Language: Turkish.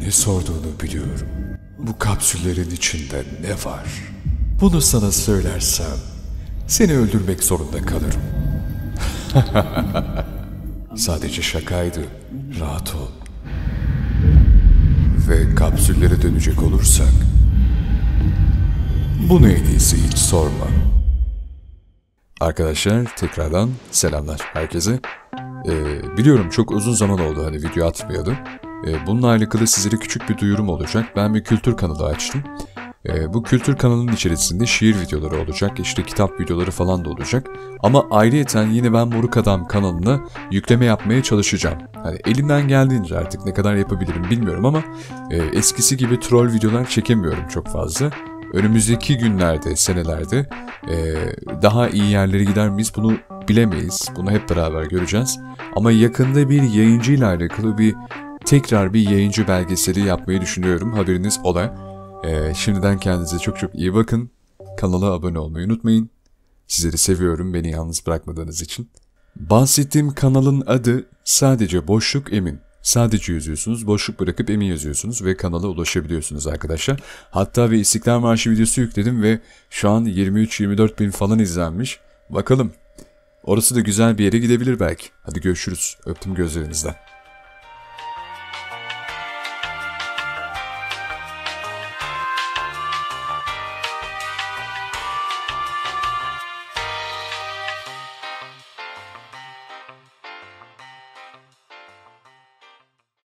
Ne sorduğunu biliyorum. Bu kapsüllerin içinde ne var? Bunu sana söylersem seni öldürmek zorunda kalırım. Sadece şakaydı. Rahat ol. Ve kapsüllere dönecek olursak, bunu en iyisi hiç sorma. Arkadaşlar tekrardan selamlar herkese. Biliyorum çok uzun zaman oldu hani video atmayalı. Bununla alakalı sizlere küçük bir duyurum olacak. Ben bir kültür kanalı açtım. Bu kültür kanalının içerisinde şiir videoları olacak, işte kitap videoları falan da olacak. Ama ayrıyeten yine ben Moruk Adam kanalına yükleme yapmaya çalışacağım. Hani elimden geldiğince artık ne kadar yapabilirim bilmiyorum ama eskisi gibi troll videolar çekemiyorum çok fazla. Önümüzdeki günlerde, senelerde daha iyi yerlere gider miyiz bunu bilemeyiz. Bunu hep beraber göreceğiz. Ama yakında bir yayıncıyla alakalı tekrar bir yayıncı belgeseli yapmayı düşünüyorum. Haberiniz ola. Şimdiden kendinize çok çok iyi bakın. Kanala abone olmayı unutmayın. Sizleri seviyorum beni yalnız bırakmadığınız için. Bahsettiğim kanalın adı sadece Boşluk Emin. Sadece yazıyorsunuz, boşluk bırakıp Emin yazıyorsunuz ve kanala ulaşabiliyorsunuz arkadaşlar. Hatta bir İstiklal Marşı videosu yükledim ve şu an 23-24 bin falan izlenmiş. Bakalım. Orası da güzel bir yere gidebilir belki. Hadi görüşürüz. Öptüm gözlerinizden.